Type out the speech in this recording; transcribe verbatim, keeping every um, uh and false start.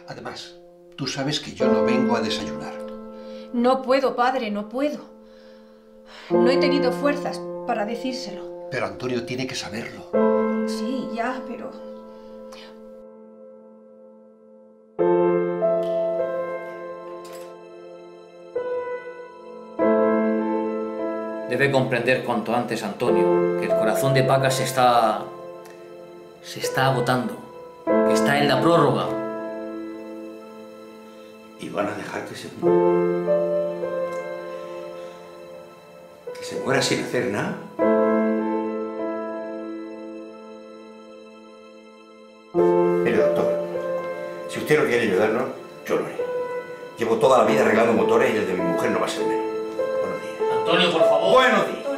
Además, tú sabes que yo no vengo a desayunar. No puedo, padre, no puedo. No he tenido fuerzas para decírselo. Pero Antonio tiene que saberlo. Sí, ya, pero... Debe comprender cuanto antes, Antonio, que el corazón de Paca se está... se está agotando, que está en la prórroga. ¿Y van a dejar que se muera? ¿Que se muera sin hacer nada? Mire, doctor, si usted no quiere ayudarnos, yo lo haré. Llevo toda la vida arreglando motores y el de mi mujer no va a ser menos. Buenos días. Antonio, por favor. Buenos días.